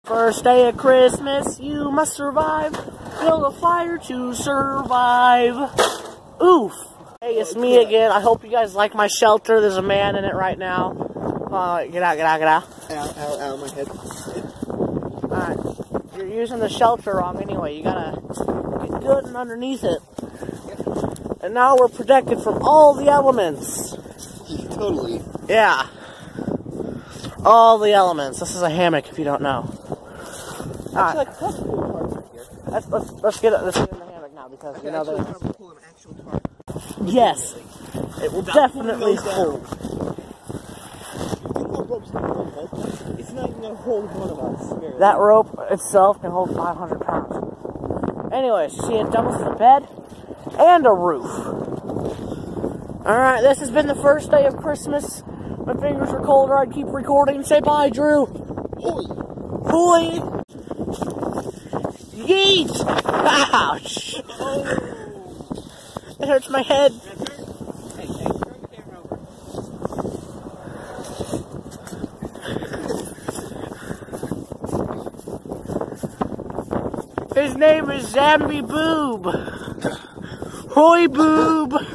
First day of Christmas, you must survive. Build a fire to survive. Oof. Hey, it's me again. I hope you guys like my shelter. There's a man in it right now. Get out, get out, get out. Ow, my head. Alright. You're using the shelter wrong anyway. You gotta get good and underneath it. And now we're protected from all the elements. Totally. Yeah. All the elements. This is a hammock if you don't know. Alright. Let's get in the hammock now because you know there's... Yes. It will definitely hold. It's not even gonna hold one of us. That rope itself can hold 500 pounds. Anyways, see, it doubles as a bed and a roof. Alright, this has been the first day of Christmas. My fingers are colder. I'd keep recording. Say bye, Drew. Hoi! Hoi! Yeet! Ouch! It hurts my head. Hey, turn the camera over. His name is Zambi Boob. Hoi Boob.